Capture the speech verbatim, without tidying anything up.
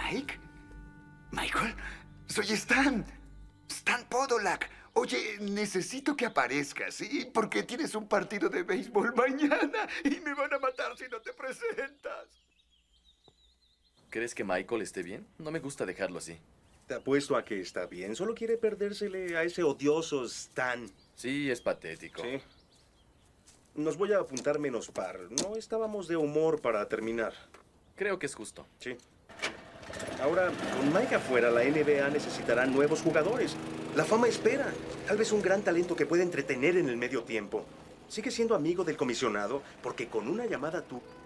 ¿Mike? ¿Michael? Soy Stan. Stan Podolak. Oye, necesito que aparezcas, ¿sí? Porque tienes un partido de béisbol mañana y me van a matar si no te presentas. ¿Crees que Michael esté bien? No me gusta dejarlo así. Te apuesto a que está bien. Solo quiere perdérsele a ese odioso Stan. Sí, es patético. Sí. Nos voy a apuntar menos par. No estábamos de humor para terminar. Creo que es justo. Sí. Ahora, con Mike afuera, la N B A necesitará nuevos jugadores. La fama espera. Tal vez un gran talento que pueda entretener en el medio tiempo. Sigue siendo amigo del comisionado porque con una llamada tú...